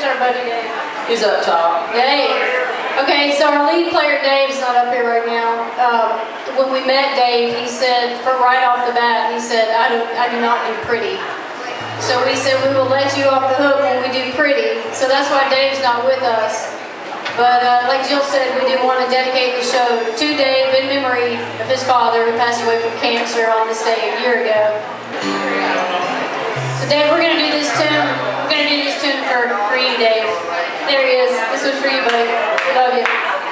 our buddy Dave? He's up top. Dave. Okay, so our lead player Dave's not up here right now. When we met Dave, he said, right off the bat, he said, I do not do pretty. So we said we will let you off the hook when we do pretty. So that's why Dave's not with us. But like Jill said, we do want to dedicate the show to Dave in memory of his father who passed away from cancer on this day a year ago. So Dave, we're going to do this tune. We're going to do this tune for you, Dave. There he is. This was for you, buddy. We love you.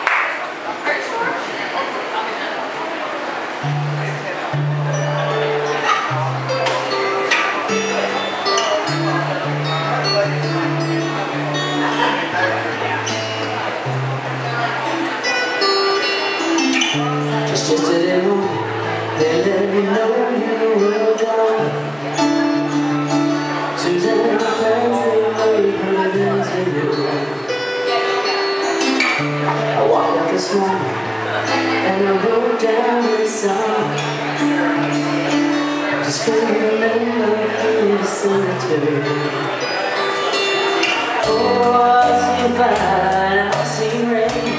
Just yesterday morning, they let me know you were gone. Susan, our plans, they were providence in you. I walked out this morning, and I wrote down this song. Just couldn't remember in the cemetery. Oh, I see fire, I see rain.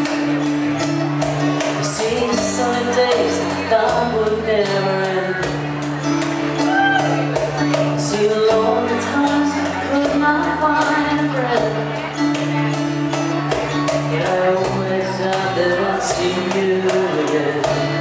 Days I thought would never end. See the lonely times I could not find a friend. But I always thought that I'd see you again.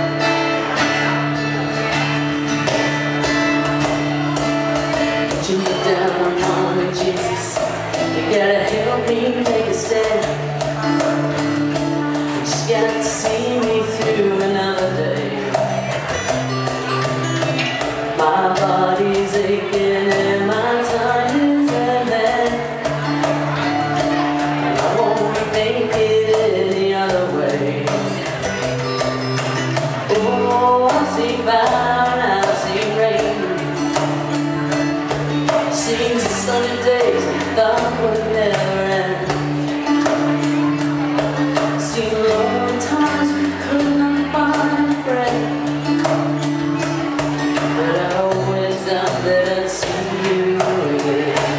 But you look down on me, Jesus. You gotta help me take a stand. You just gotta see me through another day. My body's aching and my time is at hand, and I won't make it any other way. Oh, I see fire and I see rain. Seems the sunny days I thought would never end. See lonely times we could not find a friend. But I always thought that I'd see you again.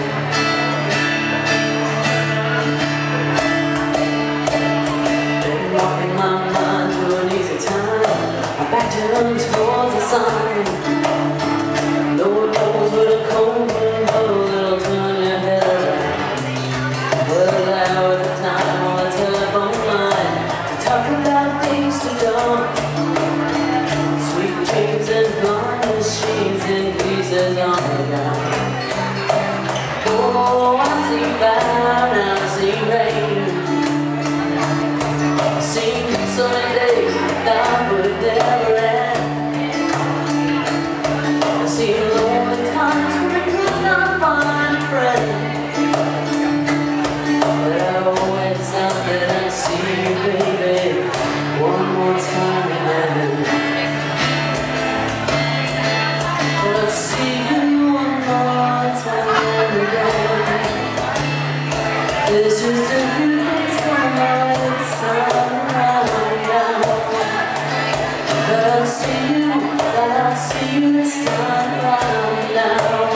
Been walking my mind through an easy time. My back turned towards the sun. Lord knows what a cold wind blows, it'll turn your head around. Well, that was the time on the telephone line to talk about things to come. Sweet dreams and blind machines and pieces on the ground. Oh, I see fire and I see rain. I see sunny days that would never end. I see lonely times when I could not find a friend. But I always thought that I'd see you, baby, one more time again. I'll see you one more time again. This is the beauty from my sun right now. But I'll see you this time right now.